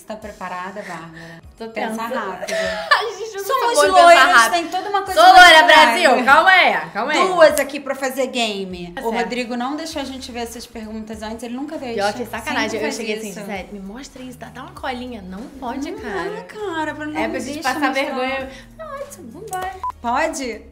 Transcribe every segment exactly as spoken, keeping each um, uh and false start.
Você tá preparada, Bárbara? Tô Pensa rápido. Ai, gente, eu Somos sou boa em pensar loiras, rápido. tem toda uma coisa. Sou loira, natural. Brasil! Calma aí, calma aí. Duas aqui pra fazer game. Tá O certo. Rodrigo não deixou a gente ver essas perguntas antes, ele nunca deixa. Pior que sacanagem. Sempre Eu faz cheguei isso. assim, sério, me mostra isso, dá, dá uma colinha. Não pode, Não cara. dá, cara, pra não É pra gente deixa passar mostrar. vergonha. Tá ótimo, vambora. Pode?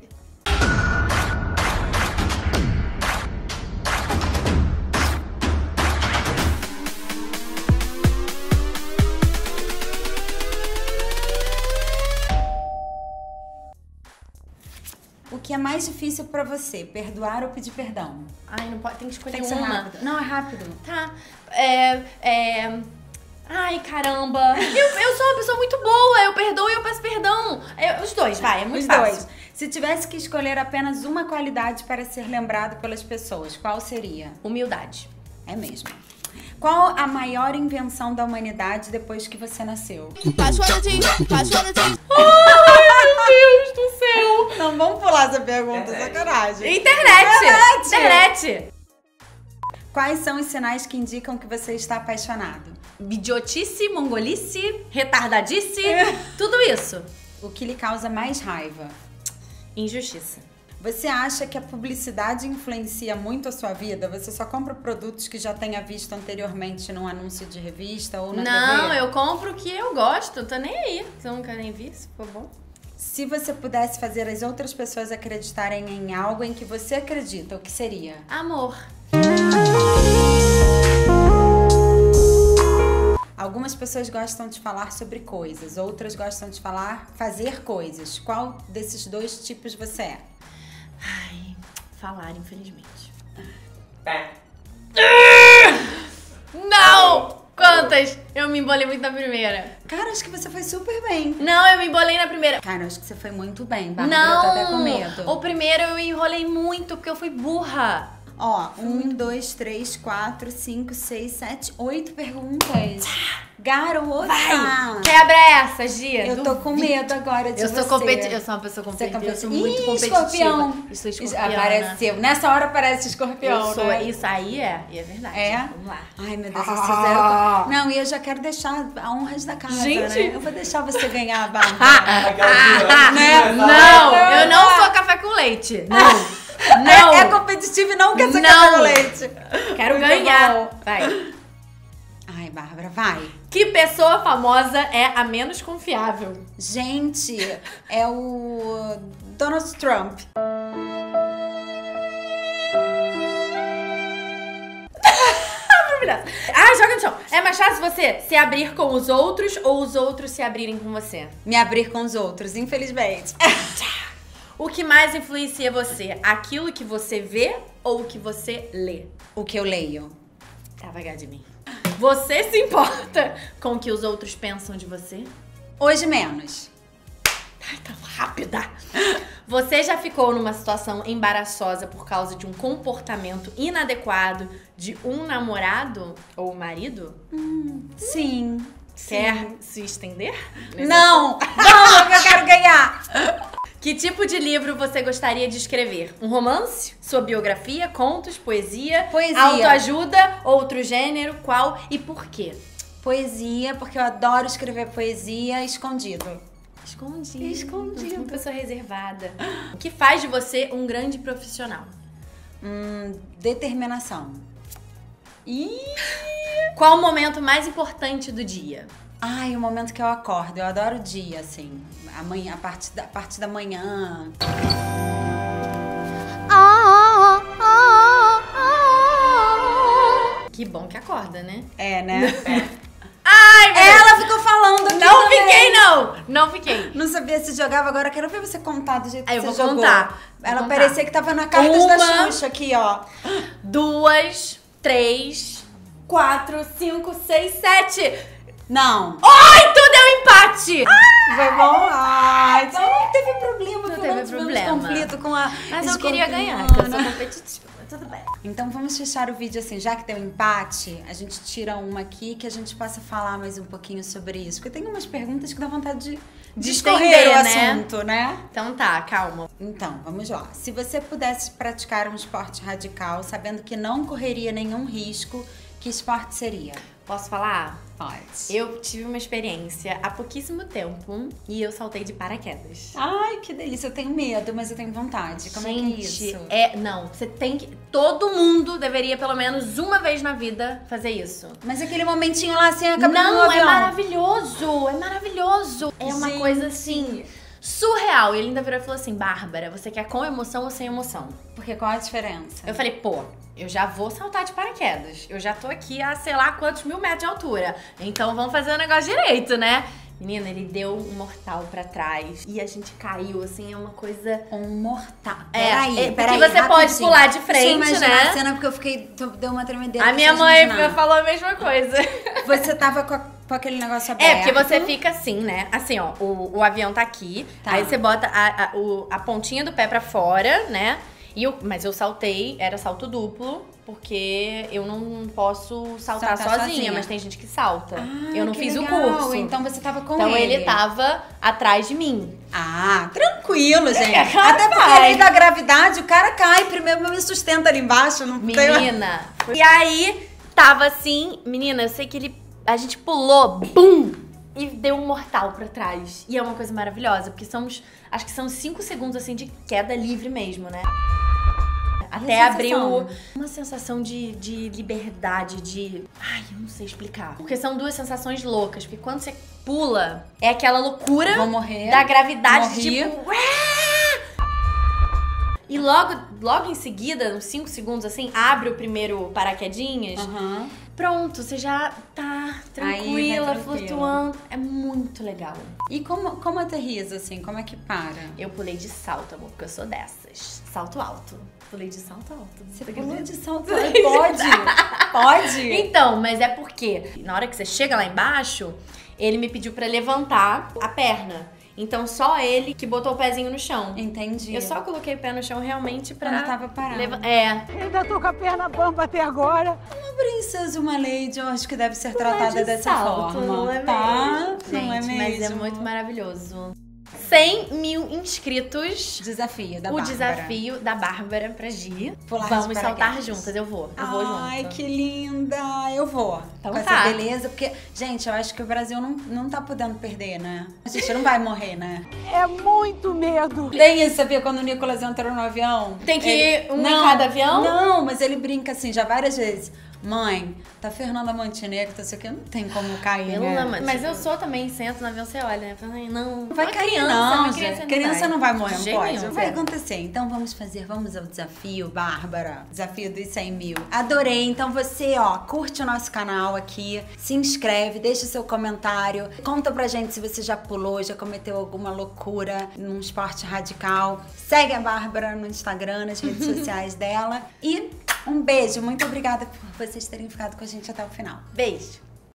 O que é mais difícil pra você, perdoar ou pedir perdão? Ai, não pode, tem que escolher Tem que ser uma. rápido. Não, é rápido. Tá. É. É. Ai, caramba. Eu, eu sou uma pessoa muito boa. Eu perdoo e eu peço perdão. Eu- os dois, vai, é muito Os fácil. dois. Se tivesse que escolher apenas uma qualidade para ser lembrado pelas pessoas, qual seria? Humildade. É mesmo. Qual a maior invenção da humanidade depois que você nasceu? Cachorradinho, cachorradinho. Meu Deus do céu. Não, vamos pular essa pergunta, sacanagem. Internet. Internet. Quais são os sinais que indicam que você está apaixonado? Idiotice, mongolice, retardadice, tudo isso. O que lhe causa mais raiva? Injustiça. Você acha que a publicidade influencia muito a sua vida? Você só compra produtos que já tenha visto anteriormente num anúncio de revista ou na Não, T V? eu compro o que eu gosto, tô nem aí. Se eu nunca nem vi, se for bom. Se você pudesse fazer as outras pessoas acreditarem em algo em que você acredita, o que seria? Amor. Algumas pessoas gostam de falar sobre coisas, outras gostam de falar, fazer coisas. Qual desses dois tipos você é? Ai, falar, infelizmente. Pé. Não! Quantas? Eu me embolei muito na primeira. Cara, acho que você foi super bem. Não, eu me embolei na primeira. Cara, acho que você foi muito bem, Bárbara. Não! Eu tô até com medo. O primeiro eu enrolei muito porque eu fui burra. Ó, um, dois, três, quatro, cinco, seis, sete, oito perguntas. Garota! Vai! Quebra essa, Gia. Eu tô com medo agora de Eu você. sou competitiva. Eu sou uma pessoa Você é competitiva. Eu sou competi- muito Ih, competitiva. escorpião. Eu sou escorpiana. Apareceu. Nessa hora aparece escorpião, Eu sou, né? isso aí é, e é verdade. É? Vamos lá. Ai, meu Deus, vocês fizeram... Não, e eu já quero deixar a honras da casa, Gente. né? Eu vou deixar você ganhar, Bárbara. Aquela gigante, né? Não, Não, eu não não. sou café com leite. Não. Não. É, é competitivo e não quer ser Não. café com leite. Quero Muito ganhar. bom. Vai. Ai, Bárbara, vai. Que pessoa famosa é a menos confiável? Gente, é o Donald Trump. Ah, joga no chão. É mais fácil você se abrir com os outros ou os outros se abrirem com você? Me abrir com os outros, infelizmente. O que mais influencia você? Aquilo que você vê ou o que você lê? O que eu leio. Tá vagar de mim. Você se importa com o que os outros pensam de você? Hoje menos. Ai, tá rápida. Você já ficou numa situação embaraçosa por causa de um comportamento inadequado de um namorado ou marido? Sim. Quer se estender? Não! Não, que eu quero ganhar! Que tipo de livro você gostaria de escrever? Um romance? Sua biografia? Contos? Poesia? Poesia. Autoajuda? Outro gênero? Qual e por quê? Poesia, porque eu adoro escrever poesia escondido. Escondido. Escondido. Uma pessoa reservada. O que faz de você um grande profissional? Hum, determinação. Ih! Qual o momento mais importante do dia? Ai, o momento que eu acordo. Eu adoro o dia, assim. Amanhã, a parte da, a parte da manhã. Que bom que acorda, né? É, né? Ai, meu Ela ficou falando aqui Não também. fiquei, não! Não fiquei. Não sabia se jogava agora. Quero ver você contar do jeito Aí que eu você vou jogou. contar. Vou Ela contar. parecia que tava na cartas Uma. da Xuxa aqui, ó. Duas, três, quatro, cinco, seis, sete. Não. Ai, tudo é um empate! Foi bom? Ah, então não teve problema. Não pelo teve menos tivemos problema. conflito com a Mas eu queria ganhar, porque eu sou escorpiana. competitiva. Mas tudo bem. Então vamos fechar o vídeo assim, já que deu empate, a gente tira uma aqui que a gente possa falar mais um pouquinho sobre isso. Porque tem umas perguntas que dá vontade de, de escorrer estender, o né? assunto, né? Então tá, calma. Então, vamos lá. Se você pudesse praticar um esporte radical, sabendo que não correria nenhum risco Que esporte seria? Posso falar? Pode. Eu tive uma experiência há pouquíssimo tempo e eu saltei de paraquedas. Ai, que delícia. Eu tenho medo, mas eu tenho vontade. Como Gente, é que é isso? É, não, você tem que... Todo mundo deveria, pelo menos uma vez na vida, fazer isso. Mas aquele momentinho lá, assim, acabou no Não, é avião. maravilhoso, é maravilhoso. É uma Gente. coisa assim... surreal. E ele ainda virou e falou assim, Bárbara, você quer com emoção ou sem emoção? Porque qual a diferença? Eu falei, pô, eu já vou saltar de paraquedas. Eu já tô aqui a sei lá quantos mil metros de altura. Então vamos fazer o negócio direito, né? Menina, ele deu um mortal pra trás e a gente caiu, assim, é uma coisa... Um mortal. É, Peraí, é, peraí, porque você pode rapidinho. pular de frente, Deixa eu imaginar né? a cena, porque eu fiquei... tô- Deu uma tremedeira. A aqui, minha só de mãe imaginar. falou a mesma coisa. Você tava com, a- com aquele negócio aberto. É, porque você fica assim, né? Assim, ó, o, o avião tá aqui, Tá. aí você bota a, a, o- a pontinha do pé pra fora, né? E eu, mas eu saltei, era salto duplo, porque eu não posso saltar, Saltar sozinha, sozinha. mas tem gente que salta. Ah, eu não que fiz legal. o curso. Então você tava com Então ele. ele tava atrás de mim. Ah, tranquilo, gente. É, claro Até que porque vai. além da gravidade, o cara cai primeiro, me sustenta ali embaixo. Não tem... Menina. E aí, tava assim, menina, eu sei que ele. A gente pulou, bum! E deu um mortal pra trás. E é uma coisa maravilhosa, porque somos. Acho que são cinco segundos assim de queda livre mesmo, né? Até a abriu sensação? uma sensação de, de liberdade, de. Ai, eu não sei explicar. Porque são duas sensações loucas. Porque quando você pula, é aquela loucura Vou morrer. da gravidade, Morri. tipo. E logo, logo em seguida, uns cinco segundos assim, abre o primeiro paraquedinhas. Aham. Pronto, você já tá tranquila, vai tranquilo. flutuando. É muito legal. E como, como aterriza, assim? Como é que para? Eu pulei de salto, amor, porque eu sou dessas. Salto alto. Pulei de salto alto. Você Você pulou acredita? de salto? Pode? Pode? Então, mas é porque na hora que você chega lá embaixo, ele me pediu pra levantar a perna. Então só ele que botou o pezinho no chão. Entendi. Eu só coloquei o pé no chão realmente pra... Quando tava parado. leva- É. Ainda tô com a perna bamba até agora. Uma princesa, uma lady, eu acho que deve ser Pular tratada de dessa salto, forma. não é tá? mesmo? Não é Gente, mesmo? mas é muito maravilhoso. cem mil inscritos. Desafio da o Bárbara. desafio da Bárbara pra Gi. Pular de Vamos saltar paraquedas. juntas. Eu vou. Eu vou junto. Ai, que linda! Eu vou. Então com tá. essa beleza, porque, gente, eu acho que o Brasil não, não tá podendo perder, né? A gente não vai morrer, né? É muito medo. Tem isso, sabia? Quando o Nicolas entrou no avião. Tem que ele- ir um em cada avião? Não, mas ele brinca assim, já várias vezes. Mãe, tá Fernanda Montenegro, tá sei o que, não tem como cair, Pelo né? amor- Mas eu sou também, sento no avião, você olha, né? Fala, "Ai, não, Não vai uma cair, criança, não, uma gente. criança, Criança não vai morrer, De não jeito pode. nenhum. Não vai acontecer. Então vamos fazer, vamos ao desafio, Bárbara. Desafio dos cem mil. Adorei. Então você, ó, curte o nosso canal aqui, se inscreve, deixa o seu comentário, conta pra gente se você já pulou, já cometeu alguma loucura num esporte radical. Segue a Bárbara no Instagram, nas redes sociais dela. E um beijo. Muito obrigada por vocês terem ficado com a gente até o final. Beijo.